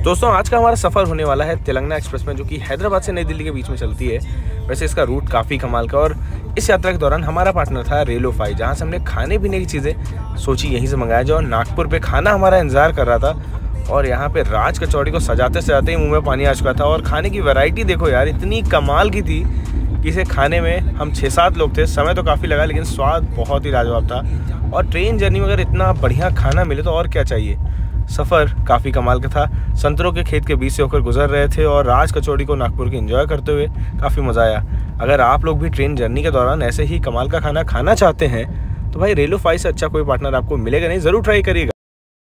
दोस्तों आज का हमारा सफ़र होने वाला है तेलंगाना एक्सप्रेस में, जो कि हैदराबाद से नई दिल्ली के बीच में चलती है। वैसे इसका रूट काफ़ी कमाल का, और इस यात्रा के दौरान हमारा पार्टनर था रेलोफाई, जहाँ से हमने खाने पीने की चीज़ें सोची यहीं से मंगाया जाए। और नागपुर पे खाना हमारा इंतज़ार कर रहा था, और यहाँ पे राज कचौड़ी को सजाते सजाते ही मुँह में पानी आ चुका था। और खाने की वैरायटी देखो यार, इतनी कमाल की थी कि इसे खाने में हम 6-7 लोग थे। समय तो काफ़ी लगा, लेकिन स्वाद बहुत ही लाजवाब था। और ट्रेन जर्नी में अगर इतना बढ़िया खाना मिले तो और क्या चाहिए। सफ़र काफ़ी कमाल का था। संतरों के खेत के बीच से होकर गुजर रहे थे और राज कचौड़ी को नागपुर की एंजॉय करते हुए काफ़ी मज़ा आया। अगर आप लोग भी ट्रेन जर्नी के दौरान ऐसे ही कमाल का खाना खाना चाहते हैं तो भाई रेलोफाई से अच्छा कोई पार्टनर आपको मिलेगा नहीं, ज़रूर ट्राई करिएगा।